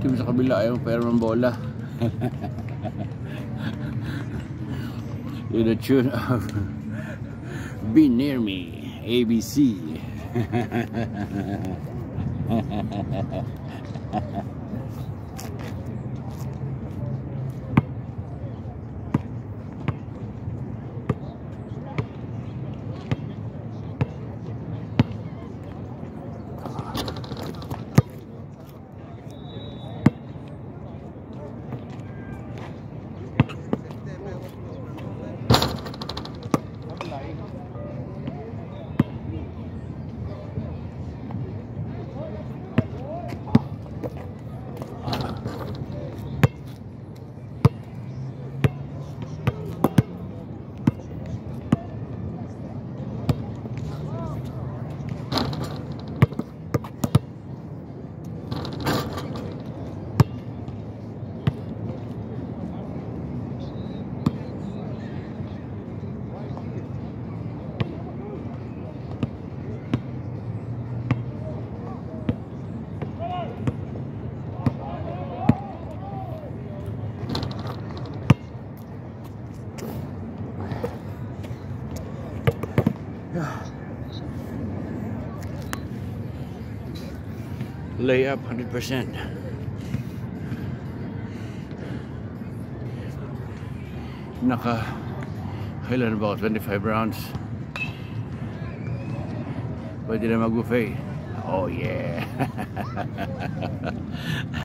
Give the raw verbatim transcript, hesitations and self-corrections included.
team sa kabila ayaw pero ng bola. To the tune of Be Near Me, A B C. Lay up one hundred percent. Naka kailan ba twenty-five rounds. Pwede na mag-buffet. Oh yeah.